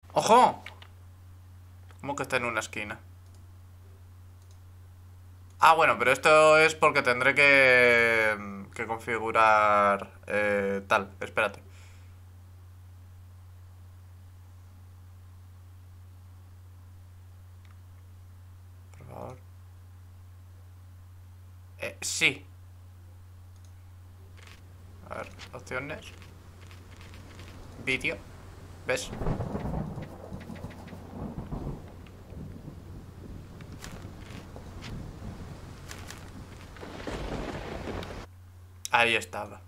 ¡Ojo! ¿Cómo que está en una esquina? Ah, bueno, pero esto es porque tendré que configurar tal, espérate. Por favor. Sí. A ver, opciones. Vídeo. ¿Ves? Ahí estaba.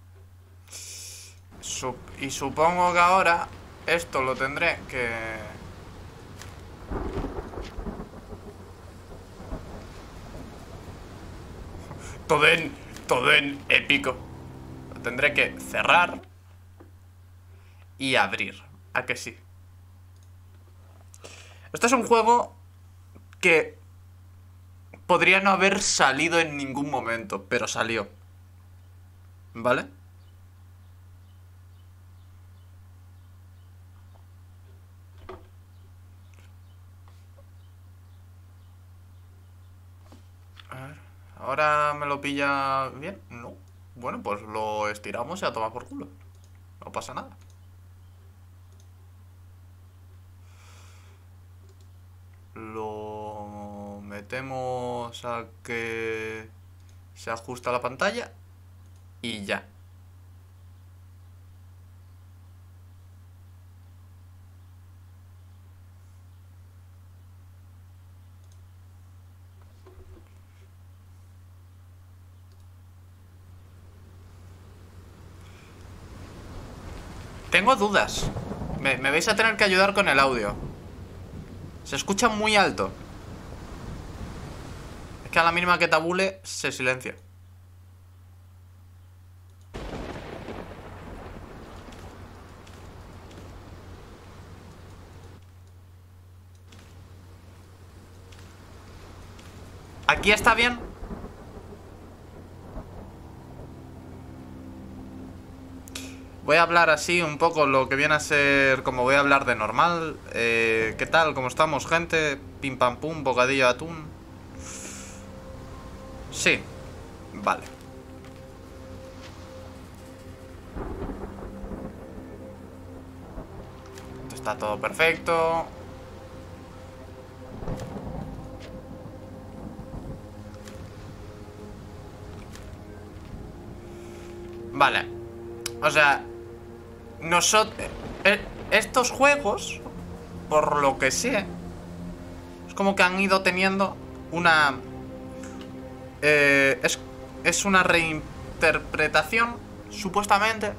Y supongo que ahora esto lo tendré que... Todo en épico. Lo tendré que cerrar y abrir. ¿A que sí? Esto es un juego que podría no haber salido en ningún momento, pero salió. ¿Vale? A ver, ¿ahora me lo pilla bien? No. Bueno, pues lo estiramos y a tomar por culo. No pasa nada. Lo metemos a que se ajusta la pantalla y ya. Tengo dudas. Me vais a tener que ayudar con el audio. Se escucha muy alto. Es que a la mínima que tabule se silencia. ¿Aquí está bien? Voy a hablar así un poco lo que viene a ser como voy a hablar de normal. ¿Qué tal? ¿Cómo estamos, gente? Pim pam pum, bocadillo de atún. Sí, vale. Esto está todo perfecto. Vale. O sea, nosotros... estos juegos, por lo que sé, es como que han ido teniendo una... es una reinterpretación, supuestamente,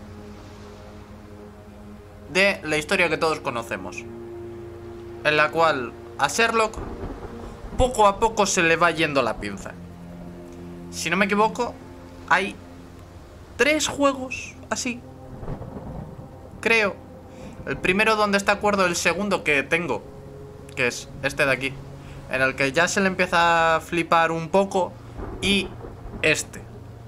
de la historia que todos conocemos, en la cual a Sherlock poco a poco se le va yendo la pinza. Si no me equivoco, hay 3 juegos así, creo. El primero donde está acuerdo, el segundo que tengo, que es este de aquí, en el que ya se le empieza a flipar un poco. Y este,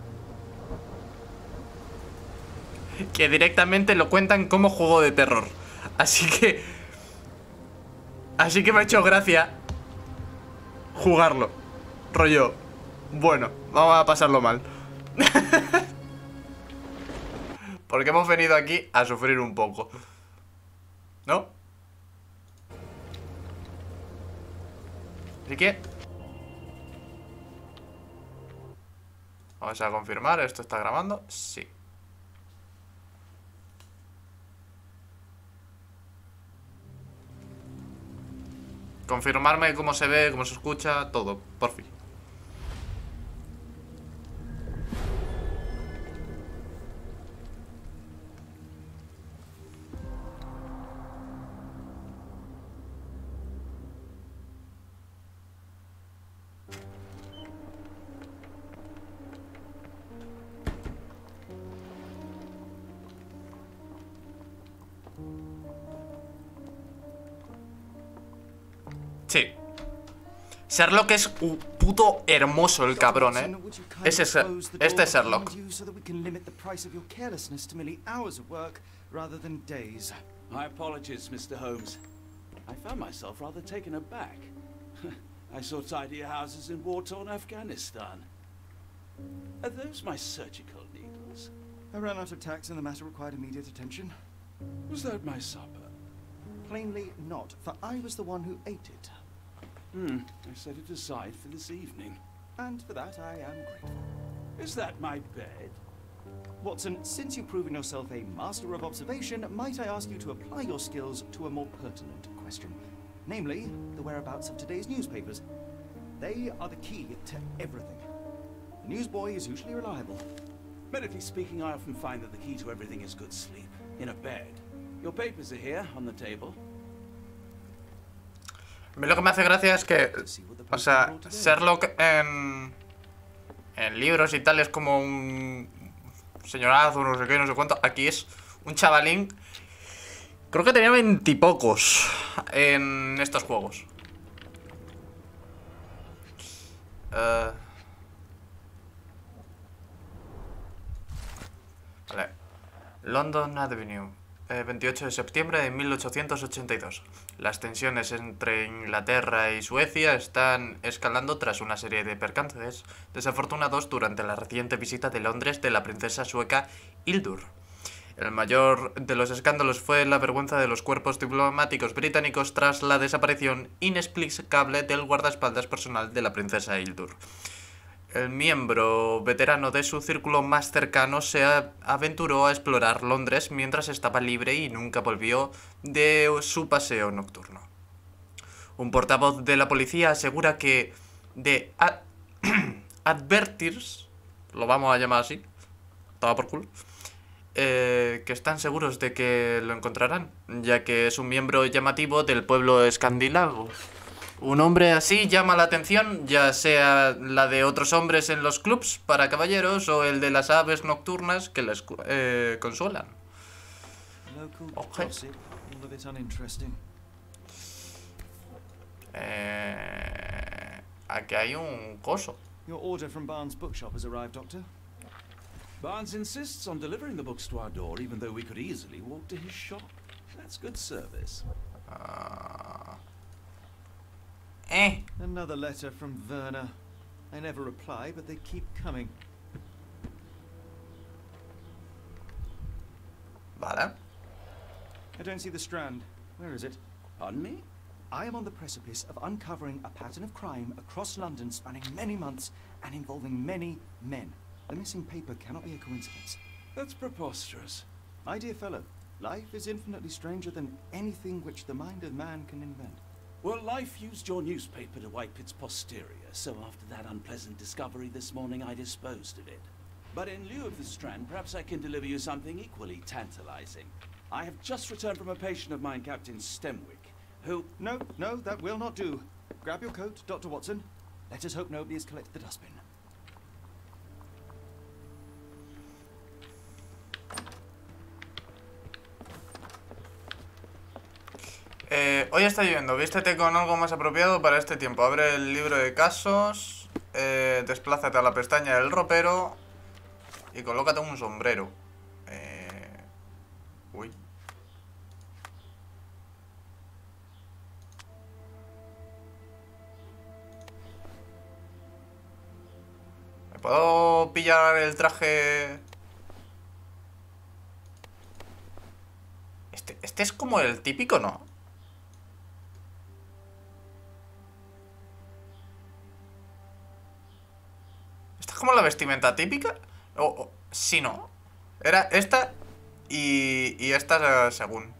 que directamente lo cuentan como juego de terror. Así que me ha hecho gracia jugarlo. Rollo, bueno, vamos a pasarlo mal. Porque hemos venido aquí a sufrir un poco, ¿no? Así que vamos a confirmar, ¿esto está grabando? Sí. Confirmarme cómo se ve, cómo se escucha, todo, por fin. Sí. Sherlock es un puto hermoso el cabrón, ¿eh? Este es Sherlock. My apologies, Mr. Holmes. I found myself rather taken aback. I saw tidier houses in war-torn Afghanistan. Are those my surgical needles? I ran out of tacks and the matter required immediate attention. Was that my supper? Plainly not, for I was the one who ate it. I set it aside for this evening. And for that I am grateful. Is that my bed? Watson, since you've proven yourself a master of observation, might I ask you to apply your skills to a more pertinent question? Namely, the whereabouts of today's newspapers. They are the key to everything. The newsboy is usually reliable. Medically speaking, I often find that the key to everything is good sleep. In a bed. Your papers are here, on the table. A mí lo que me hace gracia es que, o sea, Sherlock en libros y tal es como un señorazo, no sé qué, no sé cuánto. Aquí es un chavalín. Creo que tenía 20 y pocos en estos juegos. Vale. London Avenue, 28 de septiembre de 1882. Las tensiones entre Inglaterra y Suecia están escalando tras una serie de percances desafortunados durante la reciente visita de Londres de la princesa sueca Hildur. El mayor de los escándalos fue la vergüenza de los cuerpos diplomáticos británicos tras la desaparición inexplicable del guardaespaldas personal de la princesa Hildur. El miembro veterano de su círculo más cercano se aventuró a explorar Londres mientras estaba libre y nunca volvió de su paseo nocturno. Un portavoz de la policía asegura que The Advertiers, lo vamos a llamar así, toma por culo, que están seguros de que lo encontrarán, ya que es un miembro llamativo del pueblo escandinavo. Un hombre así llama la atención, ya sea la de otros hombres en los clubs para caballeros o el de las aves nocturnas que les consuelan. Okay. Aquí hay un coso. Your order from Barnes' bookshop has arrived, Doctor. Barnes insists on delivering the books to our door, even though we could easily walk to his shop. That's good service. Another letter from Werner. I never reply, but they keep coming. Vale. I don't see the Strand. Where is it? Pardon me? I am on the precipice of uncovering a pattern of crime across London spanning many months and involving many men. The missing paper cannot be a coincidence. That's preposterous. My dear fellow, life is infinitely stranger than anything which the mind of man can invent. Well, life used your newspaper to wipe its posterior, so after that unpleasant discovery this morning, I disposed of it. But in lieu of the Strand, perhaps I can deliver you something equally tantalizing. I have just returned from a patient of mine, Captain Stemwick, who... No, that will not do. Grab your coat, Dr. Watson. Let us hope nobody has collected the dustbin. Hoy está lloviendo, vístete con algo más apropiado para este tiempo. Abre el libro de casos, desplázate a la pestaña del ropero y colócate un sombrero. Uy. ¿Me puedo pillar el traje? Este es como el típico, ¿no? ¿Esta es como la vestimenta típica? Sí, ¿no? Era esta y esta según.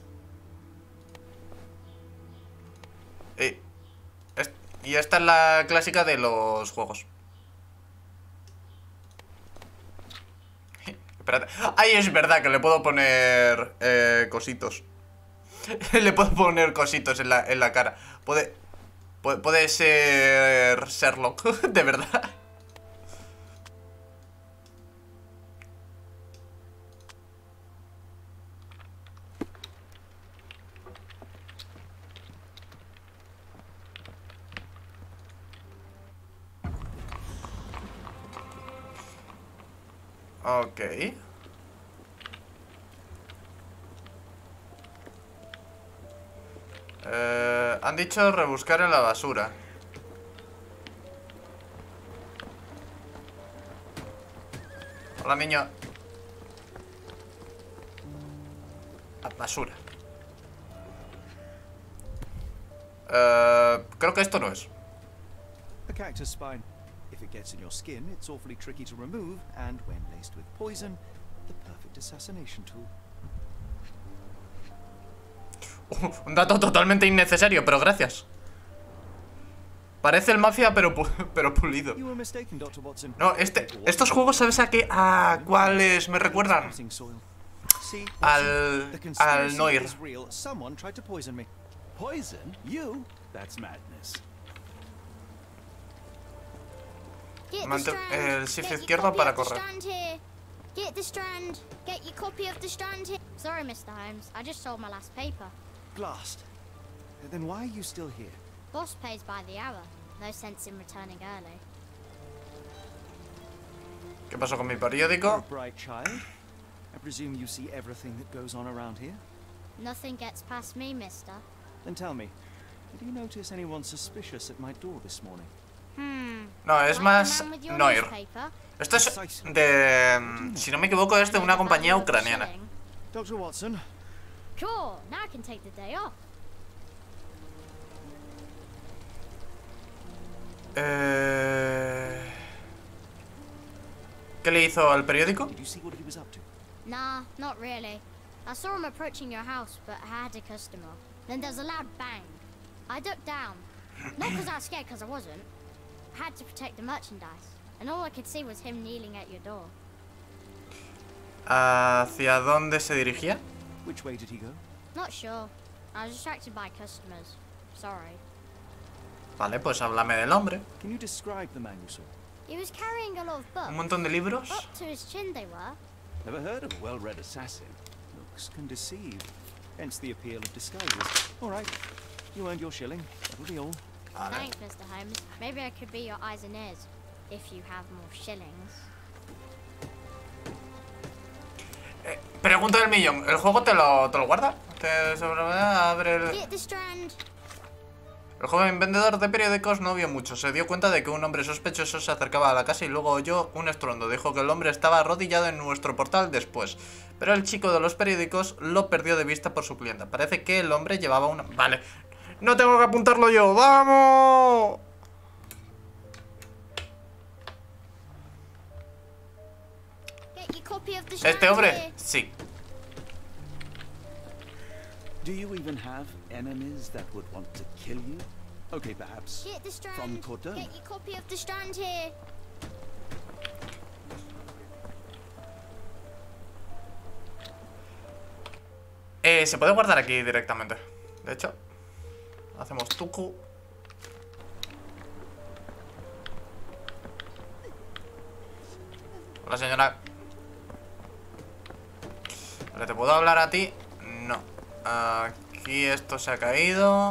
Y esta es la clásica de los juegos. Espérate. Ay, es verdad que le puedo poner cositos. Le puedo poner cositos en la cara. Puede ser Sherlock, de verdad. Ok. Han dicho rebuscar en la basura. Hola, niño. Basura. Creo que esto no es. A cactus spine. If it gets in your skin, it's awfully tricky to remove, and when laced with poison, the perfect assassination tool. Un dato totalmente innecesario, pero gracias. Parece el Mafia, pero pulido. You were mistaken, Dr. Watson. No, estos juegos, ¿sabes a qué? ¿A cuáles me recuerdan? Al Noir. Someone tried to poison me. Poison? You? That's madness. El shift izquierdo para correr. Get the Strand. Get your copy of the Strand here. Sorry, Mr. Holmes. I just sold my last paper. Blast. Then why are you still here? Boss pays by the hour. No sense in returning early. ¿Qué pasó con mi You're a periódico? bright child. I presume you see everything that goes on around here? Nothing gets past me, mister. Then tell me, did you notice anyone suspicious at my door this morning? No, es Like más the man with your Noir. newspaper? Esto es de... Si no me equivoco, es de una compañía ucraniana. Shilling? Dr. Watson, Cool. Now I can take the day off. ¿Qué le hizo al periódico? did you see what he was up to? Nah, not really. I saw him approaching your house, but I had a customer. Then there's a loud bang. I ducked down. Not because I was scared, because I wasn't. I had to protect the merchandise. And all I could see was him kneeling at your door. ¿Hacia dónde se dirigía? Which way did he go? Not sure. I was distracted by customers. Sorry. Vale, pues háblame del hombre. Can you describe the man you saw? He was carrying a lot of books. Un montón de libros. Up to his chin they were. Never heard of a well-read assassin. Looks can deceive. Hence the appeal of disguises. All right, you earned your shilling. That'll be all. Vale. Thanks, Mr. Holmes. Maybe I could be your eyes and ears. If you have more shillings. Pregunta del millón. ¿El juego te lo guarda? Abre el... Get the Strand. El joven vendedor de periódicos no vio mucho. Se dio cuenta de que un hombre sospechoso se acercaba a la casa y luego oyó un estruendo. Dijo que el hombre estaba arrodillado en nuestro portal después. Pero el chico de los periódicos lo perdió de vista por su clienta. Parece que el hombre llevaba una... Vale. No tengo que apuntarlo yo. ¡Vamos! Get your copy of the Strand ¿Este hombre? here. Sí. Do you even have enemies that would want to kill you? Okay, perhaps Get the Strand. from Cordona. Get your copy of the Strand here. Se puede guardar aquí directamente. De hecho, hacemos tuku. Hola, señora. Vale, ¿te puedo hablar a ti? No. Aquí esto se ha caído.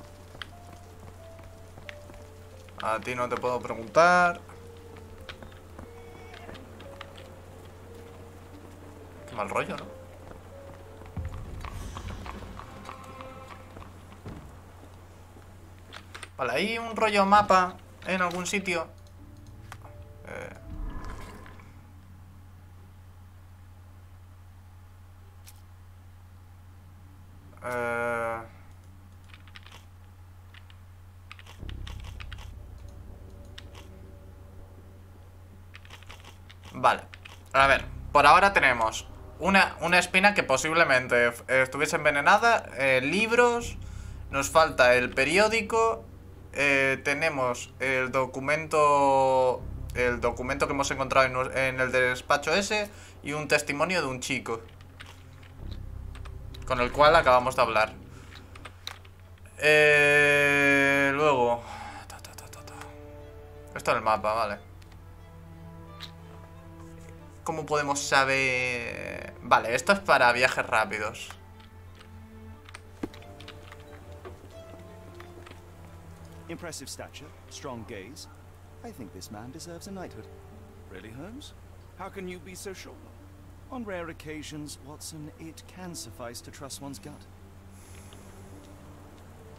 A ti no te puedo preguntar. Qué mal rollo, ¿no? Vale, hay un rollo mapa en algún sitio. Vale, a ver, por ahora tenemos una espina que posiblemente estuviese envenenada, libros, nos falta el periódico, tenemos el documento que hemos encontrado en el despacho ese y un testimonio de un chico con el cual acabamos de hablar. Luego esto es el mapa, vale. ¿Cómo podemos saber? Vale, esto es para viajes rápidos. Impressive stature, strong gaze. I think this man deserves a knighthood. Really, Holmes? How can you be so sure? On rare occasions, Watson, it can suffice to trust one's gut.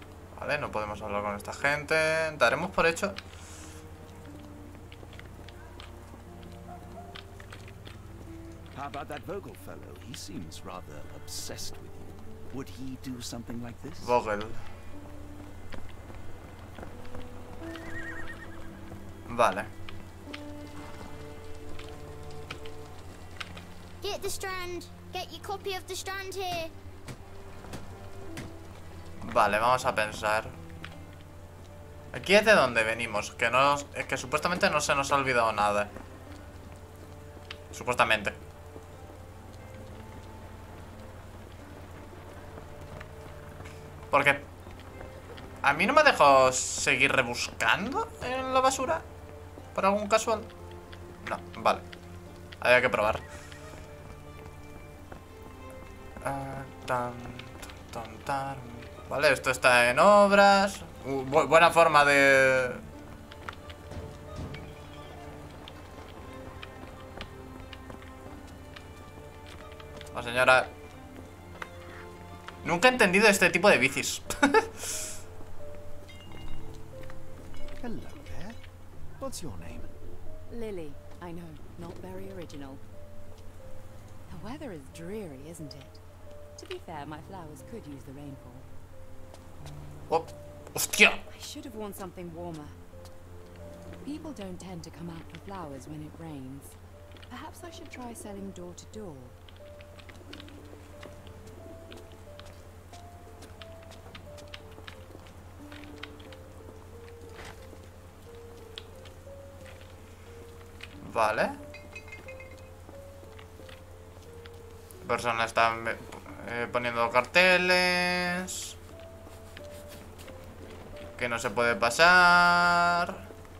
Vale, no podemos hablar con esta gente. Daremos por hecho. How about that Vogel fellow? He seems rather obsessed with you. Would he do something like this? Vogel. Vale. Get the Strand. Get your copy of the Strand here. Vale, vamos a pensar. Aquí es de donde venimos. Que supuestamente no se nos ha olvidado nada. Supuestamente. Porque a mí no me ha dejado seguir rebuscando en la basura. ¿Por algún casual? No, vale. Había que probar. Vale, esto está en obras. Buena forma de... Oh, señora. Nunca he entendido este tipo de bicis. Hello there. What's your name? Lily, I know, not very original. The weather is dreary, isn't it? To be fair, my flowers could use the rainfall. Oh, ¡hostia! I should have worn something warmer. People don't tend to come out for flowers when it rains. Perhaps I should try selling door to door. Vale. La persona está poniendo carteles. Que no se puede pasar.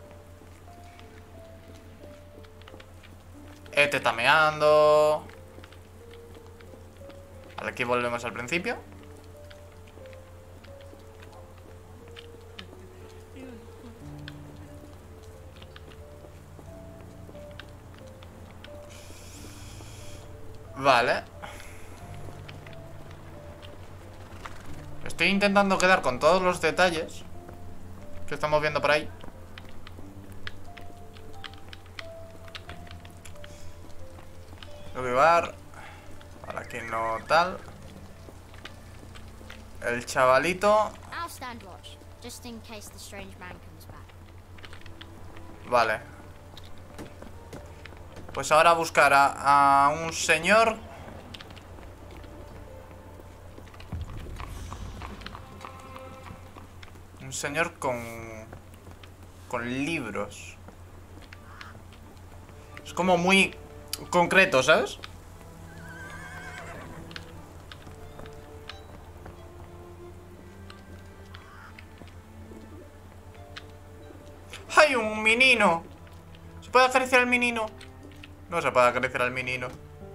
Este está meando. Vale, aquí volvemos al principio. Vale. Estoy intentando quedar con todos los detalles que estamos viendo por ahí. Lugar. Vale, aquí no tal. El chavalito. I'll stand watch, just in case the strange man comes back. Vale. Pues ahora buscar a un señor. Un señor con libros. Es como muy concreto, ¿sabes? ¡Hay un menino! ¿Se puede acariciar al menino? No se puede acariciar al menino.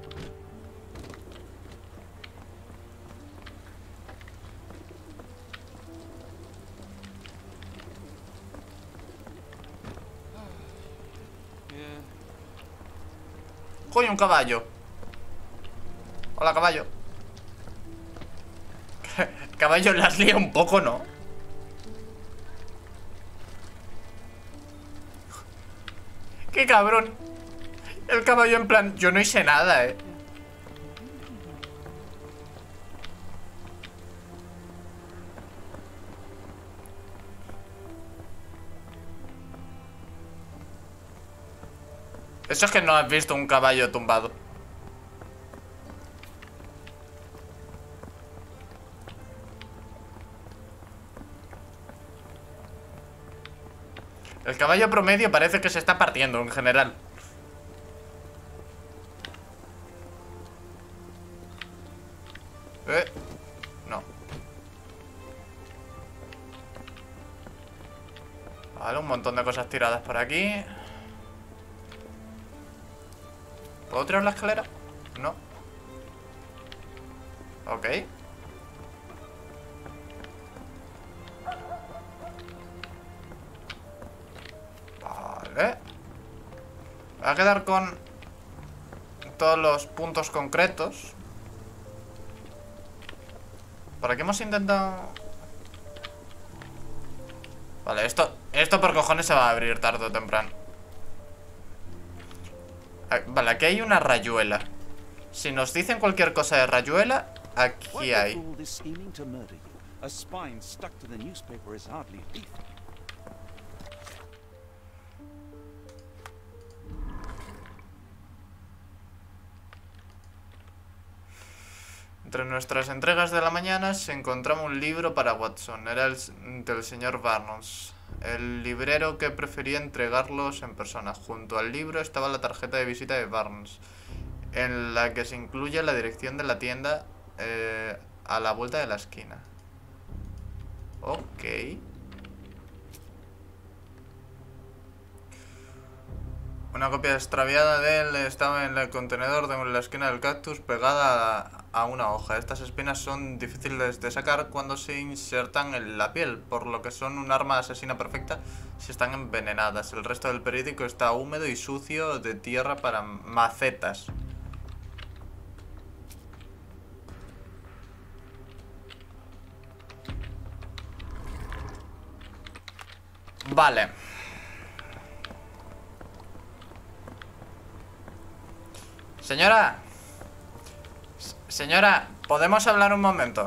Coño, un caballo. Hola, caballo. Caballo las lía un poco, ¿no? ¡Qué cabrón! El caballo en plan, yo no hice nada, Eso es que no has visto un caballo tumbado. El caballo promedio parece que se está partiendo en general. No. Vale, un montón de cosas tiradas por aquí. ¿Puedo tirar la escalera? No. Ok. Vale. Voy a quedar con todos los puntos concretos. Por aquí hemos intentado... Vale, esto por cojones se va a abrir tarde o temprano. Vale, aquí hay una rayuela. Si nos dicen cualquier cosa de rayuela, aquí hay. Entre nuestras entregas de la mañana se encontraba un libro para Watson. Era del señor Barnes, el librero que prefería entregarlos en persona. Junto al libro estaba la tarjeta de visita de Barnes, en la que se incluye la dirección de la tienda a la vuelta de la esquina. Ok. Una copia extraviada de él estaba en el contenedor de la esquina del cactus, pegada a una hoja. Estas espinas son difíciles de sacar cuando se insertan en la piel, por lo que son un arma asesina perfecta si están envenenadas. El resto del periódico está húmedo y sucio de tierra para macetas. Vale. Señora. Señora, ¿podemos hablar un momento?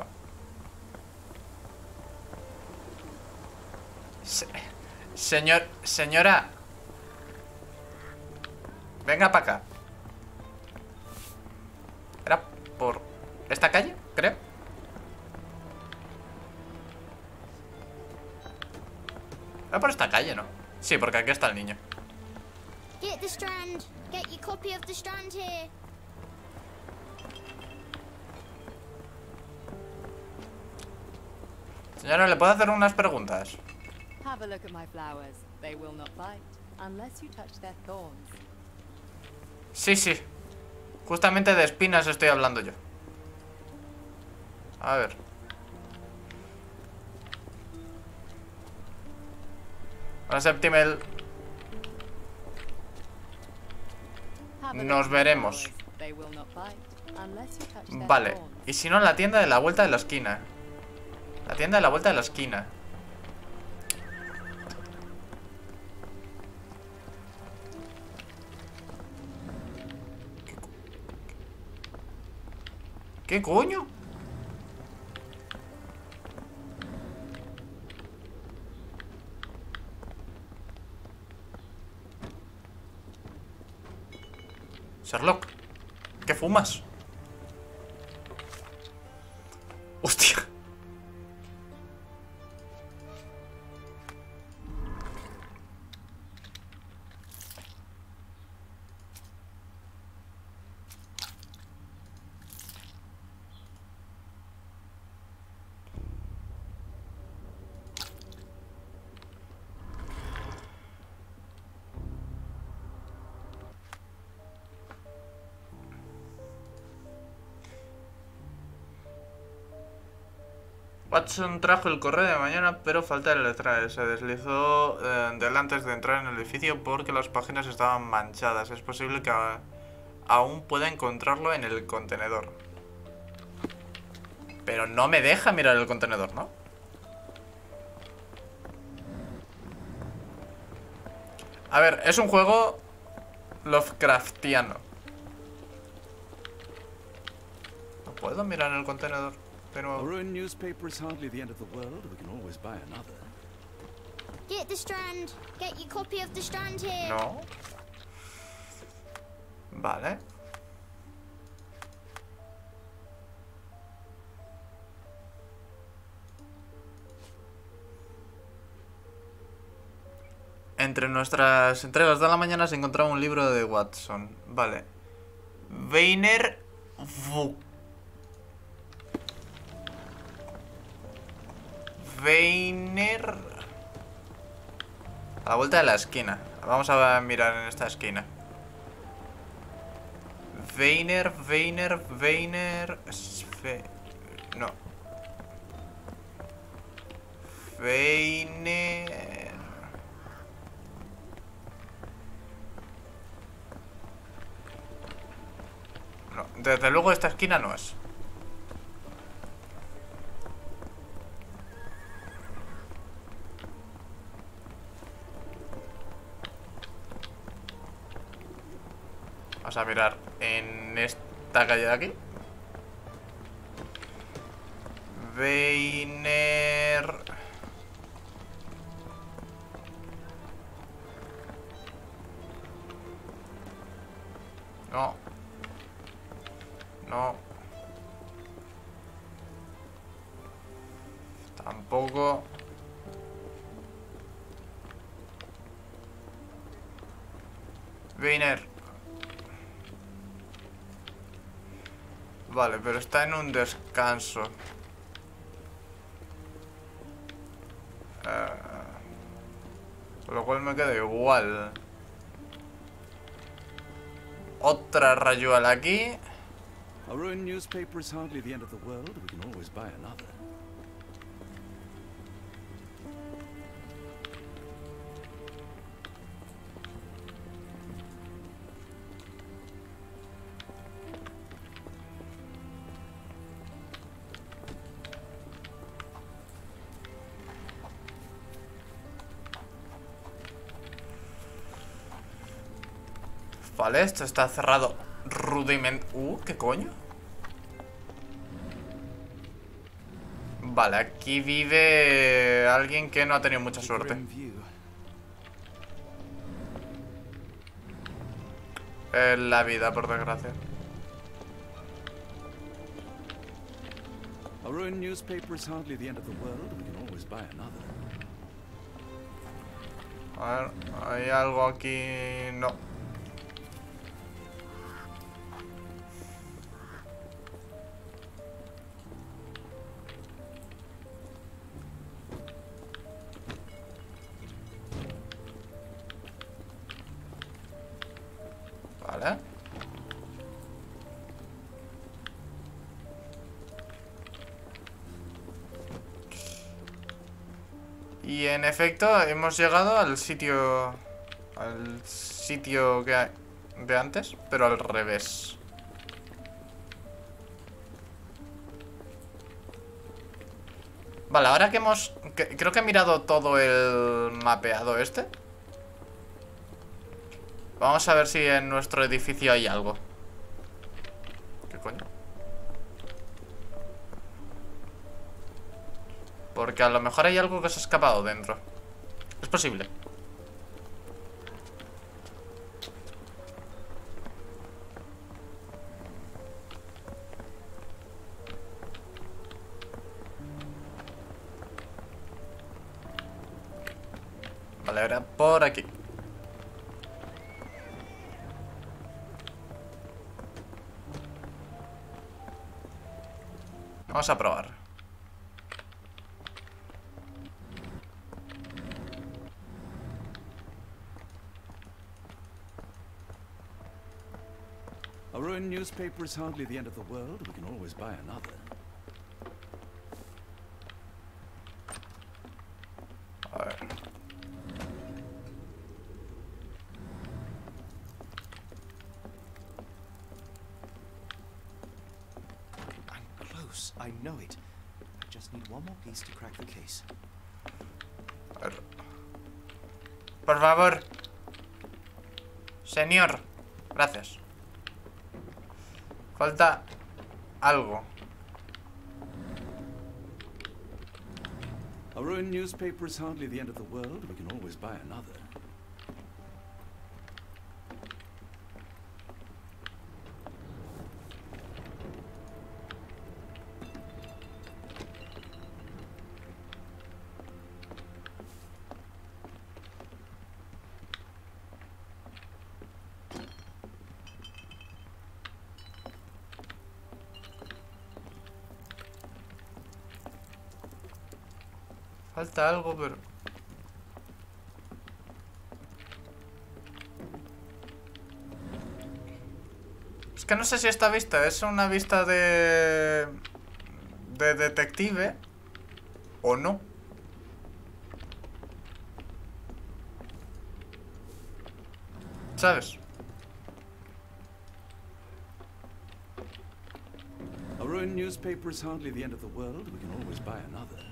Señora. Venga para acá. Era por esta calle, creo. Era por esta calle, ¿no? Sí, porque aquí está el niño. Get the Strand. Get your copy of the Strand here. Señora, ¿le puedo hacer unas preguntas? Have a look at my flowers. They will not bite unless you touch their thorns. Sí, sí. Justamente de espinas estoy hablando yo. A ver. Hola, Septimel. Nos veremos. Vale. Y si no, la tienda de la vuelta de la esquina. La tienda de la vuelta de la esquina. ¿Qué coño? Sherlock, ¿qué fumas? Hostia. Watson trajo el correo de mañana, pero falta el letrero. Se deslizó delante de entrar en el edificio porque las páginas estaban manchadas. Es posible que aún pueda encontrarlo en el contenedor. Pero no me deja mirar el contenedor, ¿no? A ver, es un juego Lovecraftiano. No puedo mirar el contenedor. A ruined newspaper is hardly the end of the world. We can always buy another. Get the Strand. Get your copy of the Strand here. No. Vale. Entre nuestras entregas de la mañana se encontraba un libro de Watson. Vale. Weiner a la vuelta de la esquina. Vamos a mirar en esta esquina. Weiner. No. Weiner. No, desde luego esta esquina no es. Vamos a mirar en esta calle de aquí. Weiner. No. No. Tampoco. Weiner. Vale, pero está en un descanso. Con lo cual me queda igual. Otra rayuela aquí. A ruined newspaper is hardly the end of the world. We can always buy another. Vale, esto está cerrado rudimente. ¿Qué coño? Vale, aquí vive alguien que no ha tenido mucha suerte. En la vida, por desgracia. A ruined newspaper is hardly the end of the world. We can always buy another. A ver, hay algo aquí. No. Vale. Y en efecto hemos llegado al sitio que hay de antes, pero al revés. Vale, ahora que creo que he mirado todo el mapeado este. Vamos a ver si en nuestro edificio hay algo. ¿Qué coño? Porque a lo mejor hay algo que se ha escapado dentro. Es posible. Vale, ahora por aquí. Vamos a probar. A ruined newspaper is hardly the end of the world. We can always buy another. A ver. I'm close. I know it. I just need one more piece to crack the case. A ver. Por favor. Señor. Gracias. Falta algo. A ruined newspaper is hardly the end of the world. We can always buy another. Falta algo, pero... Es que no sé si esta vista es una vista de detective o no. ¿Sabes? A ruined newspaper is hardly the end of the world. We can always buy another.